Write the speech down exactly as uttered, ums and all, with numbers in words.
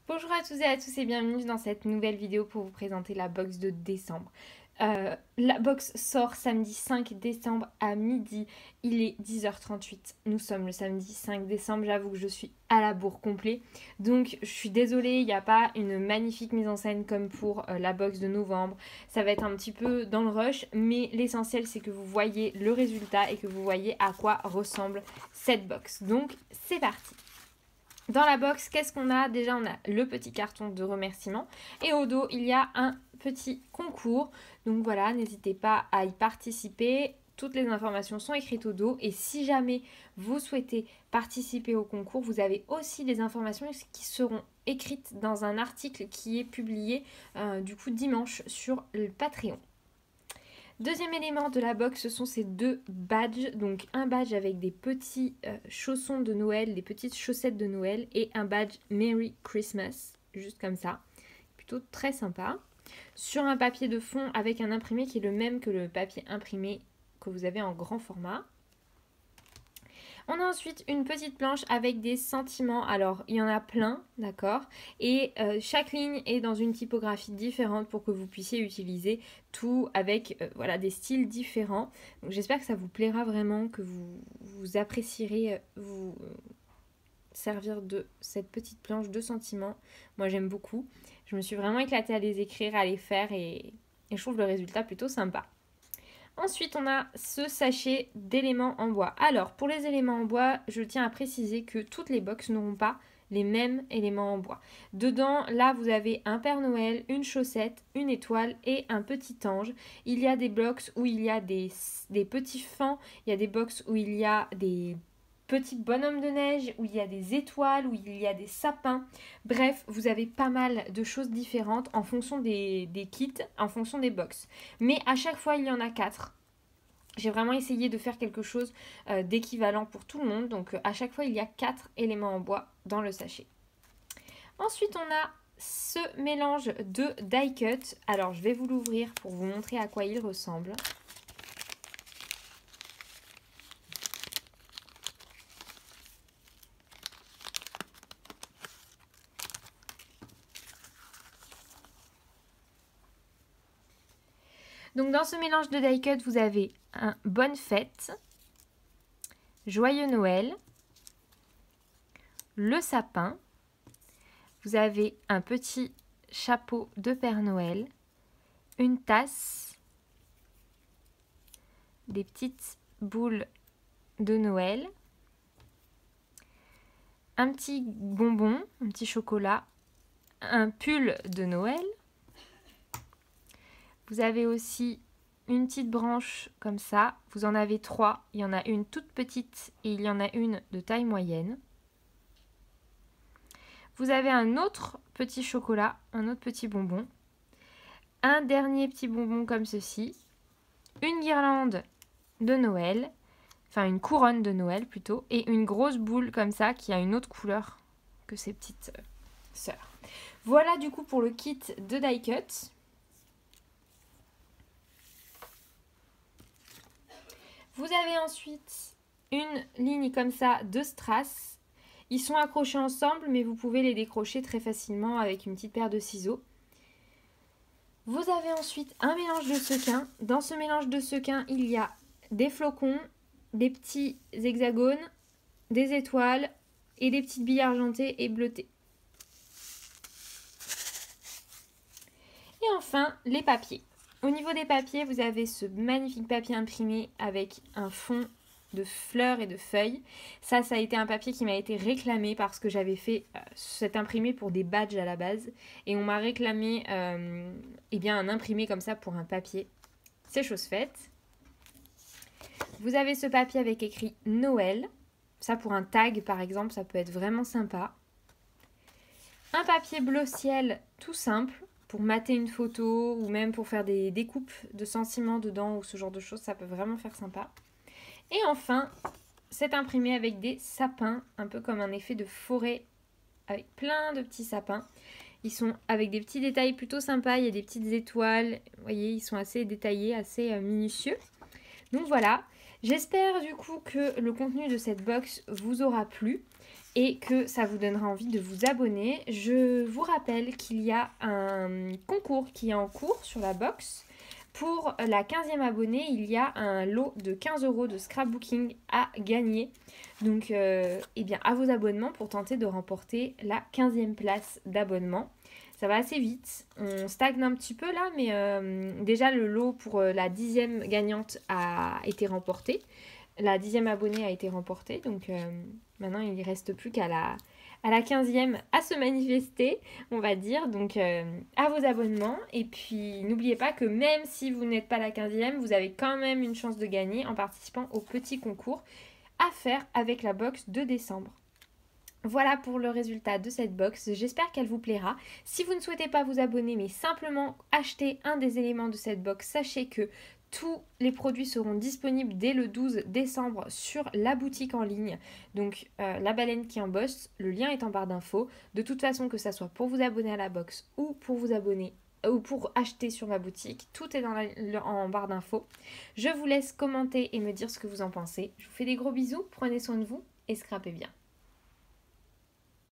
Bonjour à tous et à tous et bienvenue dans cette nouvelle vidéo pour vous présenter la box de décembre. Euh, la box sort samedi cinq décembre à midi, il est dix heures trente-huit. Nous sommes le samedi cinq décembre, j'avoue que je suis à la bourre complet. Donc je suis désolée, il n'y a pas une magnifique mise en scène comme pour euh, la box de novembre. Ça va être un petit peu dans le rush, mais l'essentiel c'est que vous voyez le résultat et que vous voyez à quoi ressemble cette box. Donc c'est parti. Dans la box, qu'est-ce qu'on a? Déjà, on a le petit carton de remerciement. Et au dos, il y a un petit concours. Donc voilà, n'hésitez pas à y participer. Toutes les informations sont écrites au dos. Et si jamais vous souhaitez participer au concours, vous avez aussi des informations qui seront écrites dans un article qui est publié euh, du coup dimanche sur le Patreon. Deuxième élément de la box, ce sont ces deux badges. Donc un badge avec des petits euh, chaussons de Noël, des petites chaussettes de Noël et un badge Merry Christmas, juste comme ça. Plutôt très sympa. Sur un papier de fond avec un imprimé qui est le même que le papier imprimé que vous avez en grand format. On a ensuite une petite planche avec des sentiments. Alors, il y en a plein, d'accord? Et euh, chaque ligne est dans une typographie différente pour que vous puissiez utiliser tout avec euh, voilà, des styles différents. Donc, j'espère que ça vous plaira vraiment, que vous, vous apprécierez euh, vous euh, servir de cette petite planche de sentiments. Moi, j'aime beaucoup. Je me suis vraiment éclatée à les écrire, à les faire et, et je trouve le résultat plutôt sympa. Ensuite, on a ce sachet d'éléments en bois. Alors, pour les éléments en bois, je tiens à préciser que toutes les box n'auront pas les mêmes éléments en bois. Dedans, là, vous avez un Père Noël, une chaussette, une étoile et un petit ange. Il y a des box où il y a des, des petits fans, il y a des box où il y a des petits bonhommes de neige, où il y a des étoiles, où il y a des sapins. Bref, vous avez pas mal de choses différentes en fonction des, des kits, en fonction des box. Mais à chaque fois, il y en a quatre. J'ai vraiment essayé de faire quelque chose euh, d'équivalent pour tout le monde. Donc euh, à chaque fois, il y a quatre éléments en bois dans le sachet. Ensuite, on a ce mélange de die cut. Alors, je vais vous l'ouvrir pour vous montrer à quoi il ressemble. Donc dans ce mélange de die cut, vous avez un bonne fête, joyeux Noël, le sapin, vous avez un petit chapeau de Père Noël, une tasse, des petites boules de Noël, un petit bonbon, un petit chocolat, un pull de Noël. Vous avez aussi une petite branche comme ça. Vous en avez trois. Il y en a une toute petite et il y en a une de taille moyenne. Vous avez un autre petit chocolat, un autre petit bonbon. Un dernier petit bonbon comme ceci. Une guirlande de Noël. Enfin, une couronne de Noël plutôt. Et une grosse boule comme ça qui a une autre couleur que ses petites sœurs. Voilà du coup pour le kit de die cut. Vous avez ensuite une ligne comme ça de strass. Ils sont accrochés ensemble, mais vous pouvez les décrocher très facilement avec une petite paire de ciseaux. Vous avez ensuite un mélange de sequins. Dans ce mélange de sequins, il y a des flocons, des petits hexagones, des étoiles et des petites billes argentées et bleutées. Et enfin, les papiers. Au niveau des papiers, vous avez ce magnifique papier imprimé avec un fond de fleurs et de feuilles. Ça, ça a été un papier qui m'a été réclamé parce que j'avais fait euh, cet imprimé pour des badges à la base. Et on m'a réclamé euh, eh bien, un imprimé comme ça pour un papier. C'est chose faite. Vous avez ce papier avec écrit Noël. Ça, pour un tag, par exemple, ça peut être vraiment sympa. Un papier bleu ciel tout simple. Pour mater une photo ou même pour faire des découpes de sentiments dedans ou ce genre de choses, ça peut vraiment faire sympa. Et enfin, c'est imprimé avec des sapins, un peu comme un effet de forêt avec plein de petits sapins. Ils sont avec des petits détails plutôt sympas, il y a des petites étoiles, vous voyez, ils sont assez détaillés, assez minutieux. Donc voilà, J'espère du coup que le contenu de cette box vous aura plu et que ça vous donnera envie de vous abonner. Je vous rappelle qu'il y a un concours qui est en cours sur la box. Pour la quinzième abonnée, il y a un lot de quinze euros de scrapbooking à gagner. Donc, euh, eh bien, à vos abonnements pour tenter de remporter la quinzième place d'abonnement. Ça va assez vite. On stagne un petit peu là, mais euh, déjà le lot pour la dixième gagnante a été remporté. La dixième abonnée a été remportée. Donc, euh, maintenant, il ne reste plus qu'à la... à la quinzième à se manifester, on va dire, donc euh, à vos abonnements. Et puis n'oubliez pas que même si vous n'êtes pas la quinzième, vous avez quand même une chance de gagner en participant au petit concours à faire avec la box de décembre. Voilà pour le résultat de cette box, j'espère qu'elle vous plaira. Si vous ne souhaitez pas vous abonner mais simplement acheter un des éléments de cette box, sachez que tous les produits seront disponibles dès le douze décembre sur la boutique en ligne. Donc euh, la baleine qui embosse, le lien est en barre d'infos. De toute façon, que ça soit pour vous abonner à la box ou pour vous abonner euh, ou pour acheter sur ma boutique, tout est dans la, le, en barre d'infos. Je vous laisse commenter et me dire ce que vous en pensez. Je vous fais des gros bisous, prenez soin de vous et scrapez bien.